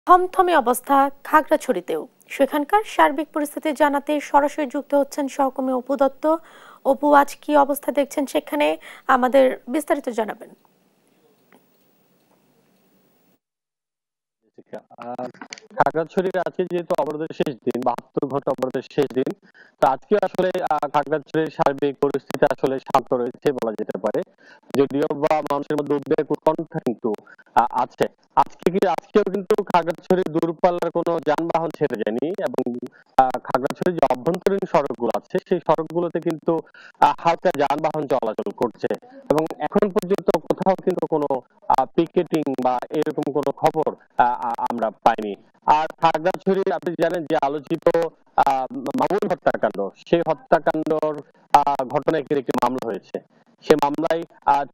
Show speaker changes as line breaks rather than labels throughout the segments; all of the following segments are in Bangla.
থমথমে অবস্থা খাগড়াছড়িতেও। সেখানকার সার্বিক পরিস্থিতি জানাতে সরাসরি যুক্ত হচ্ছেন সহকর্মী অপু দত্ত। অপু, আজ কি অবস্থা দেখছেন সেখানে, আমাদের বিস্তারিত জানাবেন।
খাগড়াছড়ির আজকে যেহেতু অবরোধের শেষ দিন, ৭২ ঘন্টা অবরোধের শেষ দিন, তো আজকে আসলে খাগড়াছড়ির সার্বিক পরিস্থিতি আসলে শান্ত রয়েছে বলা যেতে পারে। যদিও বা মানুষের মধ্যে উদ্বেগ উৎকণ্ঠা কিন্তু আছে। আজকেও কিন্তু খাগড়াছড়ির দূরপাল্লার কোনো যানবাহন ছেড়ে যায়নি, এবং খাগড়াছড়ির যে অভ্যন্তরীণ সড়কগুলো আছে সেই সড়কগুলোতে কিন্তু হালকা যানবাহন চলাচল করছে, এবং এখন পর্যন্ত কোথাও কিন্তু কোনো পিকেটিং বা এরকম কোনো খবর আমরা পাইনি। আর খাগড়াছড়ি আপনি জানেন যে আলোচিত মামুন হত্যাকাণ্ড, সেই হত্যাকাণ্ডর ঘটনায় একটি মামলা হয়েছে। সে মামলায়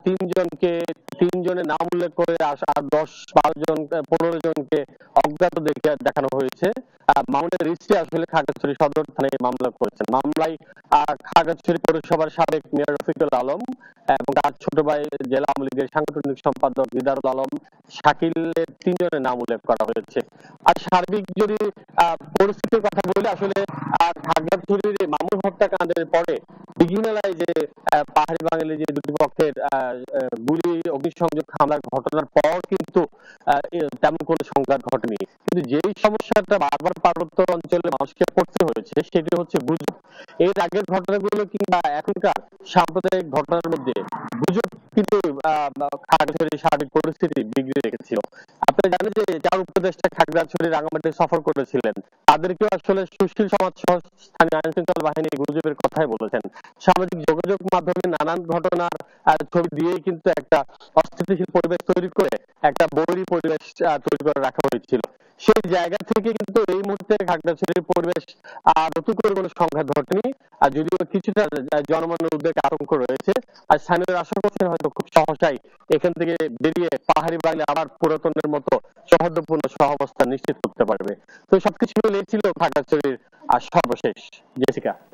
তিনজনের নাম উল্লেখ করে আর ১০-১২ জন ১৫ জনকে অজ্ঞাত দেখানো হয়েছে। মামুনের স্ত্রী আসলে খাগড়াছড়ি সদর থানায় মামলা করেছেন। মামলায় খাগড়াছড়ি পৌরসভার সাবেক মেয়র রফিকুল আলম এবং তার ছোট ভাই জেলা আওয়ামী লীগের সাংগঠনিক সম্পাদক দিদারুল আলম শাকিলের ৩ জনের নাম উল্লেখ করা হয়েছে। আর সার্বিক যদি পরিস্থিতির কথা বলি, আসলে খাগড়াছড়ির এই মামুন হত্যাকাণ্ডের পরে দীঘিনালায় যে পাহাড়ি বাঙালি যে দুটি পক্ষের গুলি অগ্নিসংযোগ হামলার ঘটনার পর কিন্তু তেমন কোনো সংঘাত ঘটেনি, কিন্তু যেই সমস্যাটা বারবার পার্বত্য অঞ্চলে মানুষকে পড়তে হয়েছে সেটি হচ্ছে গুজব। এর আগের ঘটনাগুলো কিংবা এখনকার সাম্প্রদায়িক ঘটনার মধ্যে গুজব কিন্তু খাগড়াছড়ির সার্বিক পরিস্থিতি বিগড়ে রেখেছিল। আপনি জানেন যে ৪ উপদেষ্টা খাগড়াছড়ি রাঙামাটি সফর করেছিলেন, তাদেরকেও আসলে সুশীল সমাজ সহ স্থানীয় আইন শৃঙ্খলা বাহিনী গুজবের কথাই বলেছেন। সামাজিক যোগাযোগ মাধ্যমে নানান ঘটনার ছবি দিয়েই কিন্তু একটা অস্থিতিশীল পরিবেশ তৈরি করে একটা বৈরী পরিবেশ তৈরি করে রাখা হয়েছিল। সেই জায়গা থেকে কিন্তু এই মুহূর্তে খাগড়াছড়ির পরিবেশ নতুন করে কোনো সংঘাত ঘটেনি। আর যদিও কিছুটা জনমনের উদ্বেগ আতঙ্ক রয়েছে, আর স্থানীয়রা আশা করছেন হয়তো খুব সহসাই এখান থেকে বেরিয়ে পাহাড়ি বাঙালি আবার পুরাতনের মতো সৌহার্দ্যপূর্ণ সহাবস্থান নিশ্চিত করতে পারবে। তো সবকিছু মিলিয়ে ছিল খাগড়াছড়ির সর্বশেষ। জেসিকা।